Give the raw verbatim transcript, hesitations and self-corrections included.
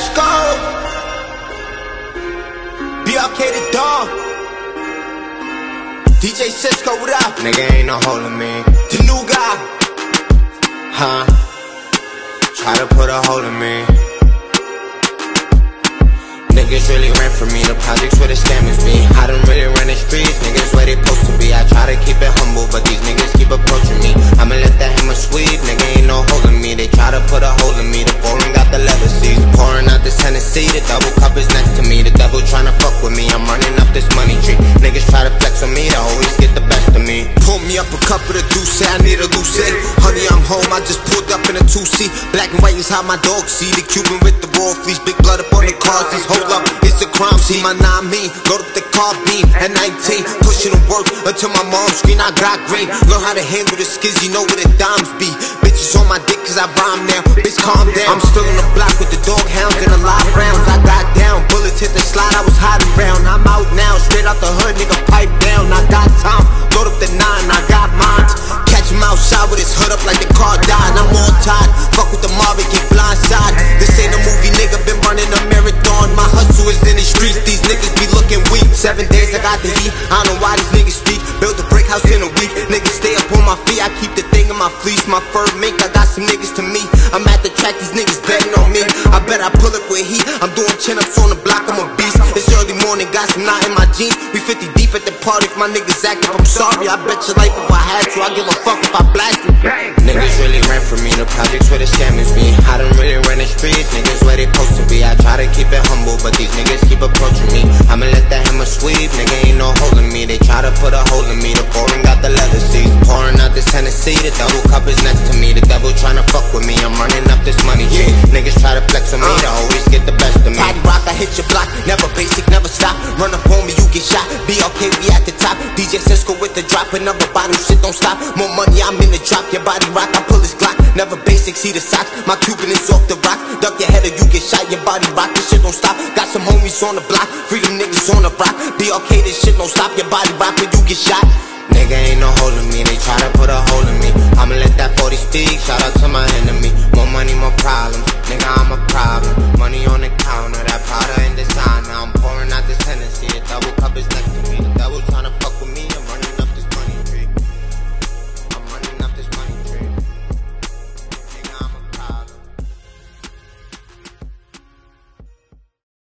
Cisco, B R K the dog, D J Cisco, what up? Nigga ain't no holding me. The new guy, huh? Try to put a hold in me. Niggas really ran from me, the projects where the scammers be. I don't really run the streets, niggas where they supposed to be. I try to keep it humble, but these niggas keep approaching me. I'ma let that hammer sweep, nigga ain't no holding me. They try to put a hole in me, the foreign got the leather seats. Pouring out this Tennessee, the double cup is next to me. The devil tryna fuck with me, I'm running up this money tree. Niggas try to flex on me, they always get the best of me. Pull me up a cup of the Douce, I need a loose egg. Honey, I'm home, I just pulled up in a two seat. Black and white is how my dog see. The Cuban with the raw fleece, big blood up on the cars. These hold up, it's a crime scene. My nine mean, load up the car beam at nineteen, pushing to work until my mom scream. I got green, learn how to handle the skizzy, know where the dimes be. Bitches on my dick cause I rhyme now, bitch calm down. I'm still on the block with the dog hounds and a live rounds. I got down, bullets hit the slide, I was hiding round. I'm out now, straight out the hood, nigga pipe down. I got time, load up the nine, I got mines. Catch him outside with his hood up like the car died. I'm all tied, fuck with the mob and get blindsided. This ain't a movie, nigga, been running a marathon. My hustle is in the streets, these niggas be looking weak. Seven days I got the heat, I don't know why these niggas speak. Built a brick house in a week, niggas stay up on my feet. I keep the thing in my fleece, my fur mink, I got some niggas to me. I'm at the track, these niggas betting on me. I bet I pull up with heat, I'm doing chin-ups on the block, I'm a beast. It's early morning, got some knot in my jeans. We fifty deep at the party, if my niggas active, I'm sorry. I bet your life if I had to, I give a fuck if I blast you. Niggas really ran from me, the projects where the scammers be. I don't really run the streets, niggas where they supposed to be. I try to keep it humble, but these niggas keep approaching me. I'ma let that hammer sweep, nigga ain't no holding me. They try to put a hole in me, the foreign got the leather seats. Pouring out this Tennessee, the double cup is next to me. The devil tryna fuck with me, I'm running up this money tree. Niggas try to flex on me, they always get the best of me. Patty rock, I hit your block, never basic, never stop. Run up on me, you get shot, B R K, we at the top. D J Cisco with the drop, another bottle, shit don't stop. More money, I'm in the drop, your body rock, I pull his Glock. Never basic, see the socks, my Cuban is off the rock. Duck your head or you get shot, your body rock, this shit don't stop. Got some homies on the block, freedom niggas on the rock. B R K, this shit don't stop, your body rock when you get shot. Nigga ain't no holding me, they try to put a hole in me. I'ma let that forty speak, shout out to my enemy. More money, more problems, nigga I'm a problem. Money on the counter, that powder and designer. I'm pouring out this Tennessee.